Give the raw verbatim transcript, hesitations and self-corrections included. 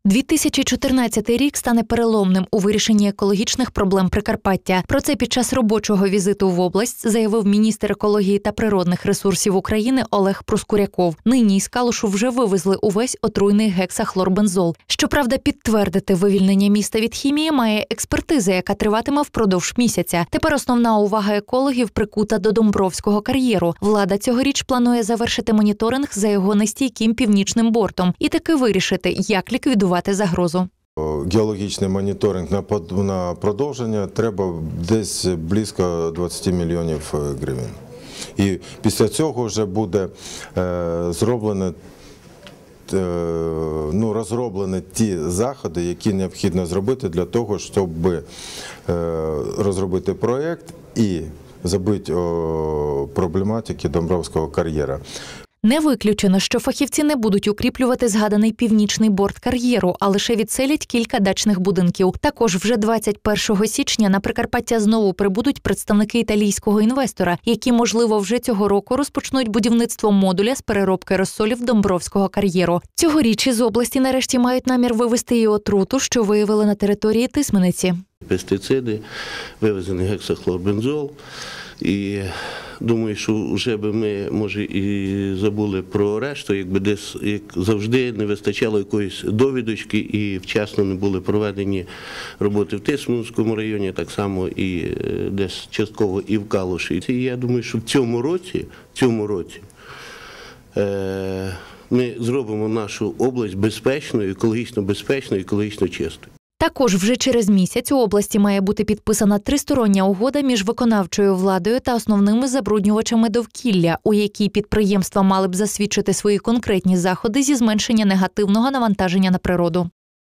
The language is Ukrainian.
дві тисячі чотирнадцятий рік стане переломним у вирішенні екологічних проблем Прикарпаття. Про це під час робочого візиту в область заявив міністр екології та природних ресурсів України Олег Проскуряков. Нині із Калушу вже вивезли увесь отруйний гексахлорбензол. Щоправда, підтвердити вивільнення міста від хімії має експертиза, яка триватиме впродовж місяця. Тепер основна увага екологів прикута до Домбровського кар'єру. Влада цьогоріч планує завершити моніторинг за його нестійким північним бортом і таки вирішити, як ліквідувати загрозу. Геологічний моніторинг на продовження треба десь близько двадцять мільйонів гривень. І після цього вже буде е, зроблено Ну, розроблені ті заходи, які необхідно зробити для того, щоб розробити проєкт і забити о проблематиці Домбровського кар'єра. Не виключено, що фахівці не будуть укріплювати згаданий північний борт кар'єру, а лише відселять кілька дачних будинків. Також вже двадцять першого січня на Прикарпаття знову прибудуть представники італійського інвестора, які, можливо, вже цього року розпочнуть будівництво модуля з переробки розсолів Домбровського кар'єру. Цьогоріч із області нарешті мають намір вивезти і отруту, що виявили на території Тисмениці. Пестициди, вивезений гексахлорбензол. І думаю, що вже би ми, може, і забули про решту, якби десь, як завжди, не вистачало якоїсь довідочки і вчасно не були проведені роботи в Тисменському районі, так само і десь частково і в Калуші. І я думаю, що в цьому році, в цьому році е, ми зробимо нашу область безпечною, екологічно безпечною, екологічно чистою. Також вже через місяць у області має бути підписана тристороння угода між виконавчою владою та основними забруднювачами довкілля, у якій підприємства мали б засвідчити свої конкретні заходи зі зменшення негативного навантаження на природу.